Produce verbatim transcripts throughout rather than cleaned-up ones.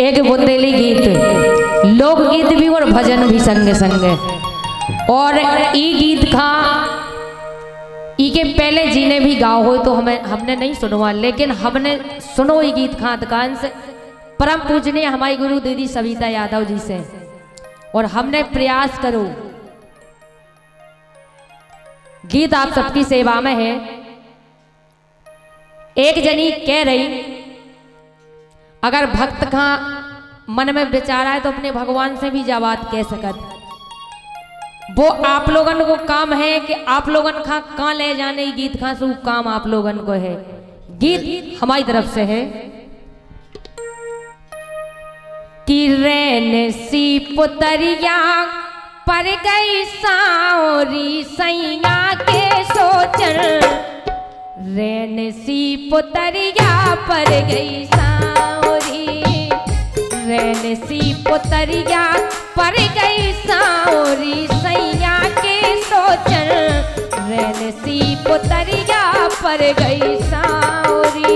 एक बुंदेली गीत, लोकगीत भी और भजन भी संगे संगे। और ई गीत का ई के पहले जी ने भी गाओ हो तो हमें हमने नहीं सुनवा, लेकिन हमने सुनो ये गीत का अधिकांश परम पूजनीय हमारी गुरु दीदी सविता यादव जी से। और हमने प्रयास करो, गीत आप सबकी सेवा में है। एक जनी कह रही, अगर भक्त का मन में विचार आए तो अपने भगवान से भी जा बात कह सकत। वो आप लोगन को काम है कि आप लोगन का कहाँ ले जाने गीत का सु काम आप लोगन को है। गीत हमारी तरफ से है कि रैन सी पुतरिया पर गई सावरी सैया के सोचन, रैन सी पुतरिया पर गई सावरी, रैन सी पुतरिया पर गई सावरी सैया के सोचन, रैन सी पुतरिया पर गई सावरी।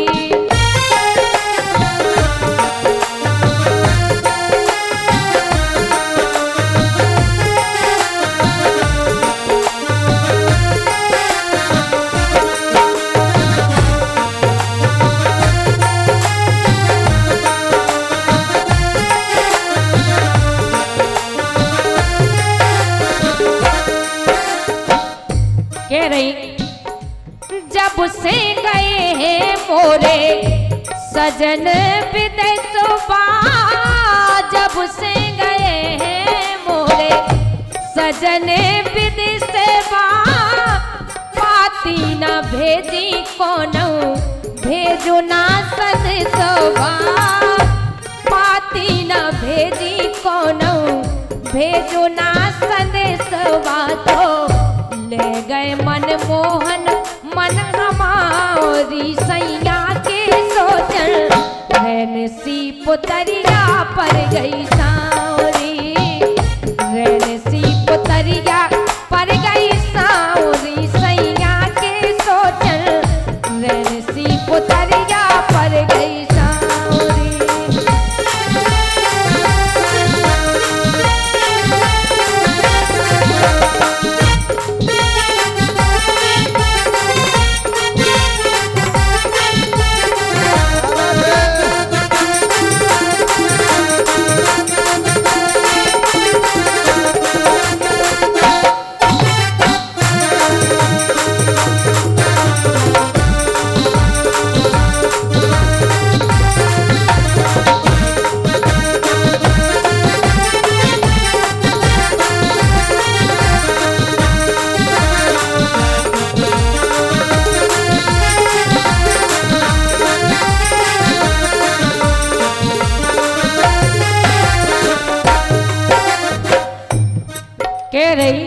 कह रही, जब से गए हैं मोरे सजन विदेशवा, जब से गए हैं मोरे सजन विदेशवा, पाती ना भेजी कोनो भेजो ना सदसवा, पाती ना भेजी कोनो भेजो ना सदसवा, तो ले गए मन मोहन मन हमारी सैया के सोचन, रैन सी पुतरिया पर गई सावरी, रैन सी पुतरिया पर गई सावरी सैया के सोचन, रैन सी पुतरिया पर गई सावरी। कह रही,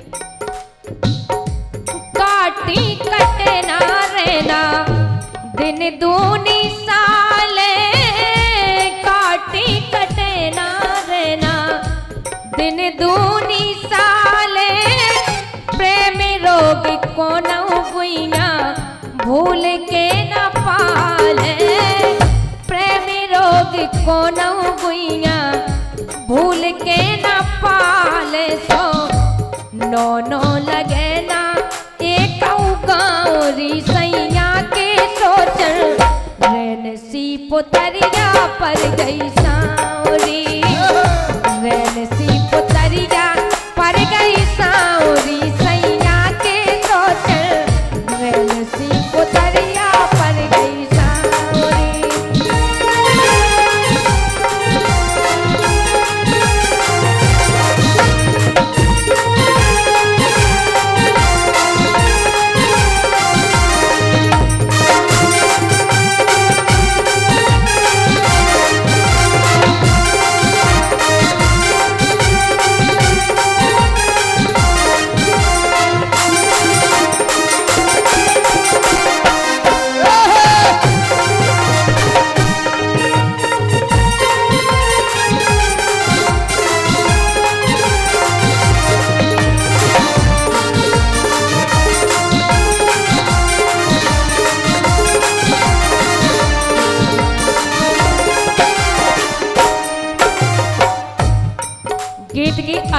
काटी कटे ना रहना दिन दूनी साले, काटी कटे ना रहना दिन दूनी साले, प्रेम रोग को न गुइया भूल के न पाले, प्रेम रोग को न गुइया भूल के न पाले, सो नो नो लगे ना एक गौरी सैया के सोचन, रैन सी पुतरिया पर गई सावरी, रैन सी पुतरिया पर गई सावरी सैया के सोचन, रैन सी पुतरिया पर गई सावरी।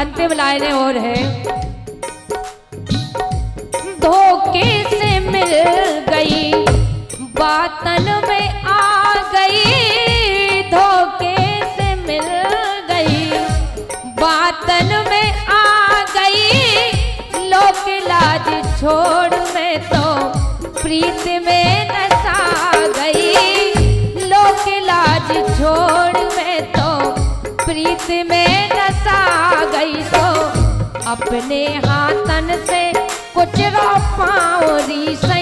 अंतिम लाइनें और है। धोखे से मिल गई बातन में आ गई, धोखे से मिल गई बातन में आ गई, लोक लाज छोड़ मैं तो प्रीत में नसा गई, लोक लाज छोड़ मैं तो प्रीत में नसा गई। तो अपने हाथन से कुछ रो पाओ री